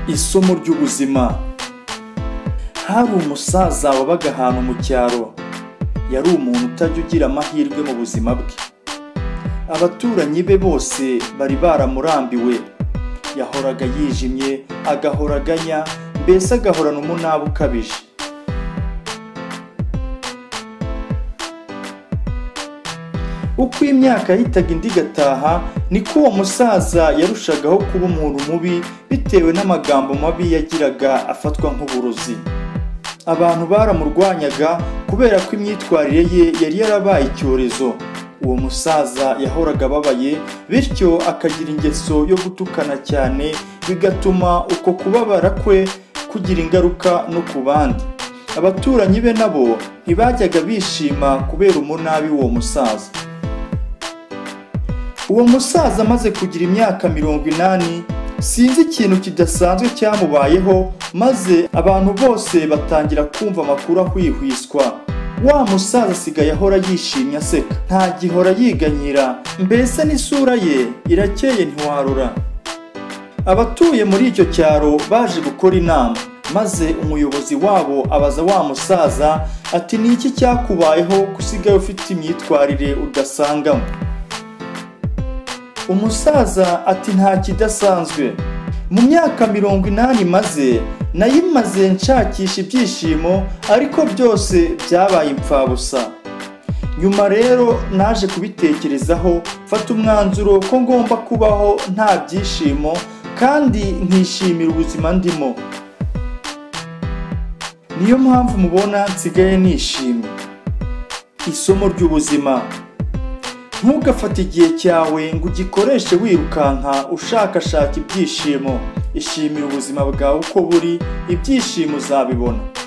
Isomo ry'ubuzima. Hari umusaza wabaga ahantu mu cyaro. Yari umuntu utajya ugira amahirwe mu buzima bwe. Abaturanyi be bose bari baramurambiwe. Yahoraga yijimye, agahora aganya, mbese agahorana umunabi ukabije. Uko imyaka yahitaga indi igataha, niko uwo musaza yarushagaho kuba umuntu mubi bitewe n'amagambo mabi yagiraga afatwa nk'uburozi. Abantu baramurwanyaga kubera ko imyitwarire ye yari yarabaye icyorezo. Uwo musaza yahoraga ababaye, bityo akagira ingeso yo gutukana cyane, bigatuma uko kubabara kwe kugira ingaruka no ku bandi. Abaturanyi be nabo ntibajyaga bishima kubera umunabi w'uwo musaza. Uwo musaza amaze kugira imyaka 80, sinzi ikintu kidasanzwe cyamubayeho, maze abantu bose batangira kumva amakuru ahwihwiswa. Wa musaza asigaye ahora yishimye aseka, nta gihora yiganyira, mbese n'isura ye irakeye ntiwarura. Abatuye muri icyo cyaro baje gukora inama, maze umuyobozi wabo abaza wa musaza ati, ni iki cyakubayeho kusigaye ufite imyitwarire udasangamo? Umusaza ati, nta kidasanzwe. Mu myaka 80 maze nayimaze nshakisha ibyishimo, ariko byose byabaye impfabusa. Nyuma rero naje kubitekerezaho, mfata umwanzuro ko ngomba kubaho nta byishimo kandi nkishimira ubuzima ndimo. Niyo mpamvu mubona nsigaye nishimye. Isomo ry'ubuzima. Ntugafate igihe cyawe ngo ugikoreshe wirukanka ushakashaka ibyishimo. Ishimira ubuzima bwawe uko buri, ibyishimo uzabibona.